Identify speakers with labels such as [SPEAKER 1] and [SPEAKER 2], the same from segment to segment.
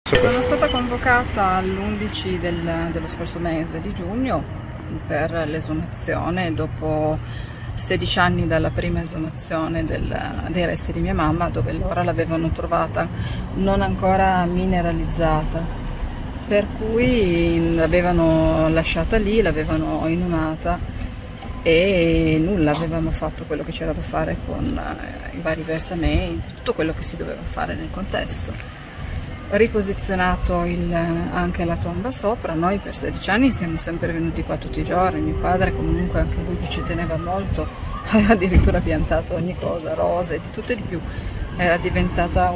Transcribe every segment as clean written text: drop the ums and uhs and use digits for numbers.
[SPEAKER 1] Sono stata convocata all'11 dello scorso mese di giugno per l'esumazione dopo 16 anni dalla prima esumazione dei resti di mia mamma, dove loro l'avevano trovata non ancora mineralizzata, per cui l'avevano lasciata lì, l'avevano inumata e nulla, avevamo fatto quello che c'era da fare con i vari versamenti, tutto quello che si doveva fare nel contesto. Riposizionato anche la tomba sopra. Noi per 16 anni siamo sempre venuti qua tutti i giorni, mio padre comunque, anche lui che ci teneva molto, aveva addirittura piantato ogni cosa, rose, di tutto e di più. Era diventata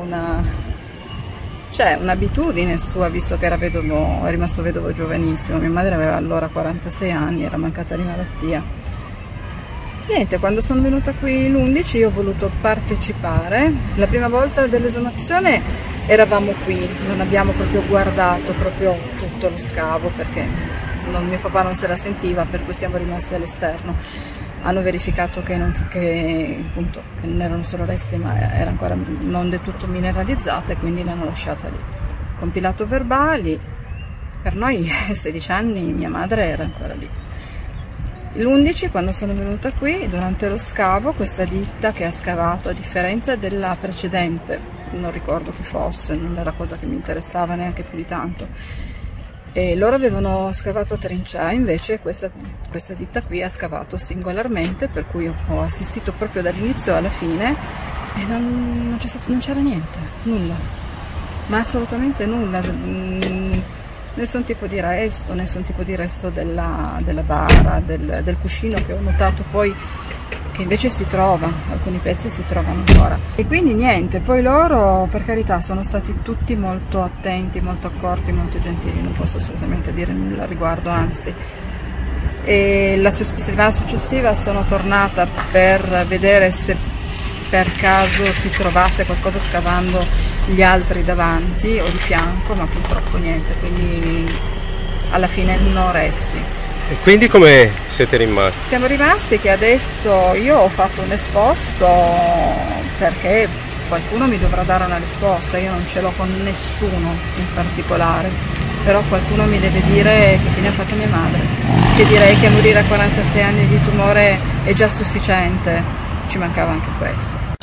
[SPEAKER 1] un'abitudine sua, visto che era rimasto vedovo giovanissimo. Mia madre aveva allora 46 anni, era mancata di malattia. Niente, quando sono venuta qui l'11 io ho voluto partecipare. La prima volta dell'esumazione eravamo qui, non abbiamo proprio guardato proprio tutto lo scavo perché mio papà non se la sentiva, per cui siamo rimasti all'esterno. Hanno verificato che non erano solo resti, ma era ancora non del tutto mineralizzata, e quindi l'hanno lasciata lì. Compilato verbali, per noi 16 anni mia madre era ancora lì. L'11, quando sono venuta qui, durante lo scavo, questa ditta che ha scavato, a differenza della precedente, non ricordo chi fosse, non era cosa che mi interessava neanche più di tanto, e loro avevano scavato a trincea, invece questa ditta qui ha scavato singolarmente, per cui ho assistito proprio dall'inizio alla fine e non c'era niente, nulla, ma assolutamente nulla. Nessun tipo di resto della bara, del cuscino, che ho notato poi che invece si trova, alcuni pezzi si trovano ancora. E quindi niente, poi loro per carità sono stati tutti molto attenti, molto accorti, molto gentili, non posso assolutamente dire nulla al riguardo, anzi. E la settimana successiva sono tornata per vedere se per caso si trovasse qualcosa scavando gli altri davanti o di fianco, ma purtroppo niente, quindi alla fine non resti.
[SPEAKER 2] E quindi come siete rimasti?
[SPEAKER 1] Siamo rimasti che adesso io ho fatto un esposto perché qualcuno mi dovrà dare una risposta, io non ce l'ho con nessuno in particolare, però qualcuno mi deve dire che fine ha fatto mia madre, che direi che morire a 46 anni di tumore è già sufficiente, ci mancava anche questo.